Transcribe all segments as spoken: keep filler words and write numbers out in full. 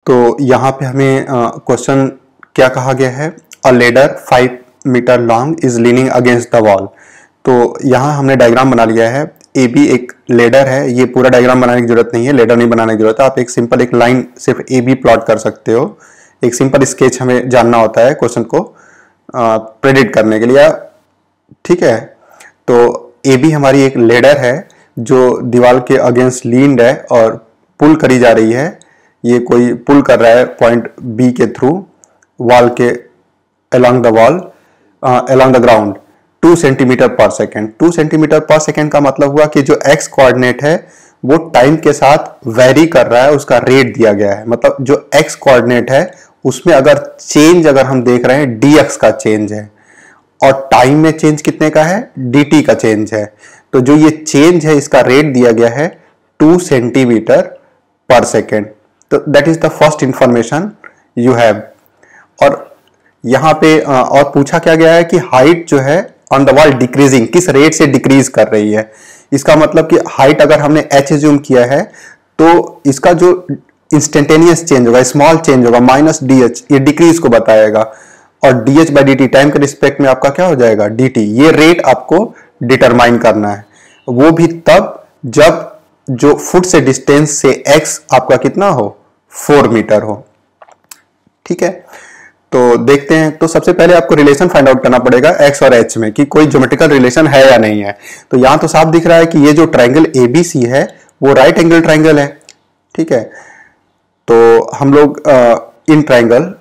तो यहाँ पे हमें क्वेश्चन क्या कहा गया है, a ladder five metre long is leaning against the wall. तो यहाँ हमने डायग्राम बना लिया है, ए बी एक लेडर है। ये पूरा डायग्राम बनाने की जरूरत नहीं है, लेडर नहीं बनाने की जरूरत है, आप एक सिंपल एक लाइन सिर्फ ए बी प्लॉट कर सकते हो। एक सिंपल स्केच हमें जानना होता है क्वेश्चन को प्रेडिक्ट करने के लिए, ठीक है। तो ए बी हमारी एक लेडर है जो दीवार के अगेंस्ट लीन्ड है और पुल करी जा रही है। ये कोई पुल कर रहा है पॉइंट बी के थ्रू वॉल के along the wall along the ground two centimetre per second. Two centimetre per second का मतलब हुआ कि जो एक्स कोऑर्डिनेट है वो टाइम के साथ वेरी कर रहा है, उसका रेट दिया गया है। मतलब जो एक्स कोऑर्डिनेट है उसमें अगर चेंज अगर हम देख रहे हैं डी एक्स का चेंज है और टाइम में चेंज कितने का है, डी टी का चेंज है। तो जो ये चेंज है इसका रेट दिया गया है टू सेंटीमीटर पर सेकेंड। तो that is the first information you have. और यहाँ पे और पूछा क्या गया है कि हाइट जो है ऑन द वॉल डिक्रीजिंग, किस रेट से डिक्रीज कर रही है। इसका मतलब कि हाइट अगर हमने एच एज्यूम किया है तो इसका जो इंस्टेंटेनियस चेंज होगा, स्मॉल चेंज होगा, माइनस डी एच, ये डिक्रीज को बताएगा। और D H by D T time के रिस्पेक्ट में आपका क्या हो जाएगा, डी टी। ये रेट आपको डिटरमाइन करना है, वो भी तब जब जो फुट से डिस्टेंस से एक्स आपका कितना हो, फोर मीटर हो, ठीक है। तो देखते हैं। तो सबसे पहले आपको रिलेशन फाइंड आउट करना पड़ेगा एक्स और एच में कि कोई ज्योमेट्रिकल रिलेशन है या नहीं है। तो यहां तो साफ दिख रहा है कि ये जो ट्रायंगल ए बी सी है वो राइट एंगल ट्रायंगल है, ठीक है। तो हम लोग in triangle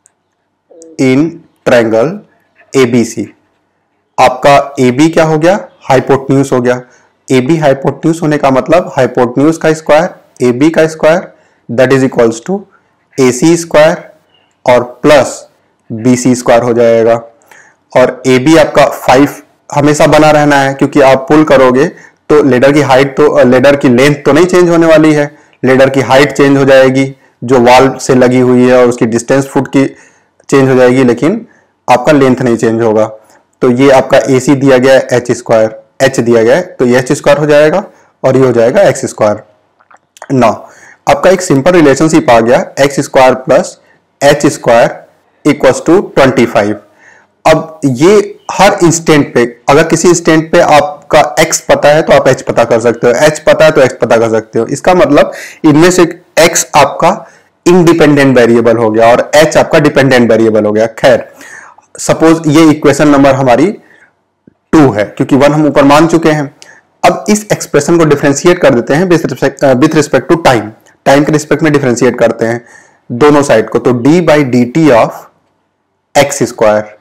in triangle A B C, आपका ए बी क्या हो गया, हाइपोटेन्यूज हो गया। ए बी हाइपोटेन्यूज होने का मतलब हाइपोटेन्यूज का स्क्वायर ए बी का square that is equals to A C square और प्लस बी सी स्क्वायर हो जाएगा। और ए बी आपका फाइव हमेशा बना रहना है क्योंकि आप पुल करोगे तो लेडर की हाइट तो लेडर की लेंथ तो नहीं चेंज होने वाली है, लेडर की हाइट चेंज हो जाएगी जो वॉल से लगी हुई है और उसकी डिस्टेंस फुट की चेंज हो जाएगी, लेकिन आपका लेंथ नहीं चेंज होगा। तो ये आपका ए सी दिया गया है एच स्क्वायर, एच दिया गया है तो ये एच स्क्वायर हो जाएगा और ये हो जाएगा एक्स स्क्वायर। ना आपका एक सिंपल रिलेशनशिप आ गया, X square plus H square equals to twenty five. अब ये हर इंस्टेंट पे, अगर किसी इंस्टेंट पे आपका x पता है तो आप h पता कर सकते हो, h पता है तो x पता कर सकते हो। इसका मतलब इनमें से x आपका इंडिपेंडेंट वेरिएबल हो गया और h आपका डिपेंडेंट वेरिएबल हो गया। खैर सपोज ये इक्वेशन नंबर हमारी टू है क्योंकि वन हम ऊपर मान चुके हैं। अब इस एक्सप्रेशन को डिफरेंशिएट कर देते हैं with respect to time, time के रिस्पेक्ट में डिफरेंशिएट करते हैं दोनों साइड को। तो d by D T of X square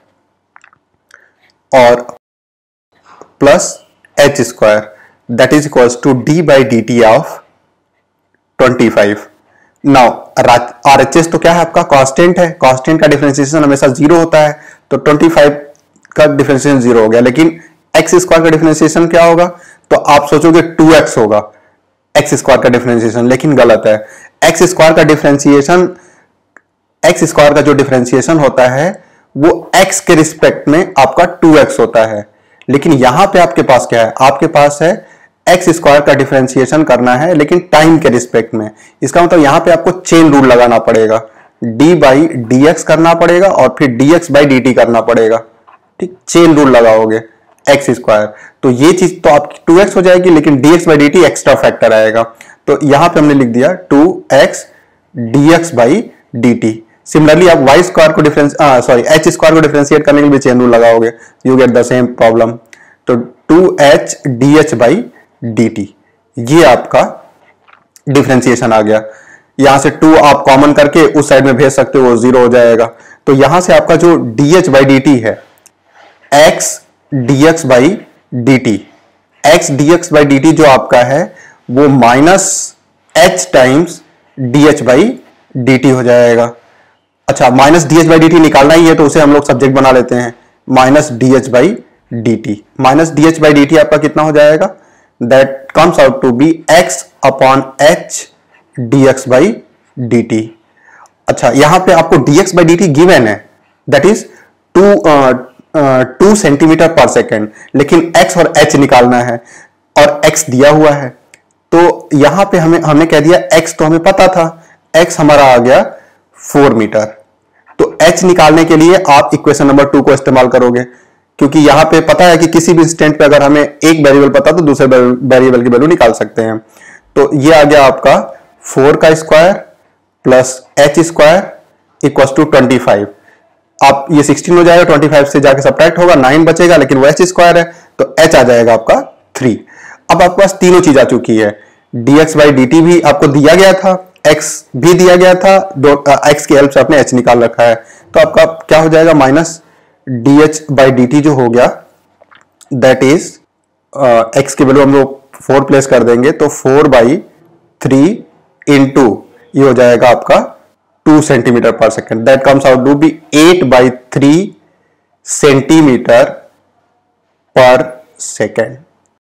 और plus H square that is equals to D by D T of twenty five. Now R H S तो क्या है आपका कांस्टेंट है, कांस्टेंट का डिफरेंशिएशन हमेशा जीरो होता है, तो ट्वेंटी फाइव का डिफरेंशिएशन जीरो हो गया। लेकिन एक्स स्क्वायर का डिफरेंशिएशन क्या होगा, तो आप सोचोगे टू एक्स होगा एक्स स्क्वायर का डिफरेंशिएशन, लेकिन गलत है। एक्स स्क्वायर का डिफरेंशिएशन, एक्स स्क्वायर का जो डिफरेंशिएशन होता है वो एक्स के रिस्पेक्ट में आपका टू एक्स होता है। लेकिन यहां पे आपके पास क्या है, आपके पास है एक्स स्क्वायर का डिफरेंशिएशन करना है लेकिन टाइम के रिस्पेक्ट में। इसका मतलब यहां पे आपको चेन रूल लगाना पड़ेगा, डी बाई डी एक्स करना पड़ेगा और फिर D X by D T करना पड़ेगा, ठीक। चेन रूल लगाओगे एक्स स्क्वायर तो ये चीज तो आपकी टू एक्स हो जाएगी, लेकिन D X by D T extra factor आएगा। तो यहां पे हमने लिख दिया two X D X by D T. Similarly आप वाई स्क्वायर को डिफरेंस सॉरी एच स्क्वायर को डिफरेंशिएट करने के लिए चेन रूल लगाओगे, you get the same problem. तो two H D H by D T, ये आपका डिफरेंशिएशन आ गया। यहां से टू आप कॉमन करके उस साइड में भेज सकते हो, वो जीरो हो जाएगा। तो यहां से आपका जो D H by D T है X D X by D T, X D X by D T जो आपका है वो minus H times D H by D T हो जाएगा। अच्छा, minus D H by D T निकालना ही है तो उसे हम लोग सब्जेक्ट बना लेते हैं, minus D H by D T. Minus D H by D T आपका कितना हो जाएगा, that comes out to be X upon H D X by D T. अच्छा, यहां पे आपको D X by D T given है, that is to two centimetre per second, लेकिन x और h निकालना है और x दिया हुआ है। तो यहां पे हमें हमने कह दिया x तो हमें पता था, x हमारा आ गया फोर मीटर। तो h निकालने के लिए आप इक्वेशन नंबर टू को इस्तेमाल करोगे, क्योंकि यहां पे पता है कि किसी भी इंस्टेंट पे अगर हमें एक वेरिएबल पता तो दूसरे वेरिएबल की वैल्यू निकाल सकते हैं। तो ये आ गया आपका फोर का square plus H square equal to twenty five. आप ये सिक्सटीन हो जाएगा, ट्वेंटी फाइव से जाके सब्ट्रैक्ट होगा, नाइन बचेगा, लेकिन वो एच स्क्वायर है तो एच आ जाएगा आपका थ्री। अब आपके पास तीनों चीज आ चुकी है, dx बाई डी टी भी आपको दिया गया था, x भी दिया गया था, दो x की हेल्प से आपने h निकाल रखा है। तो आपका क्या हो जाएगा, minus D H by D T जो हो गया, दैट इज x की वैल्यू हम लोग फोर प्लेस कर देंगे तो फोर बाई थ्री इंटू ये हो जाएगा आपका two centimetre per second, that comes out to be eight by three centimetre per second.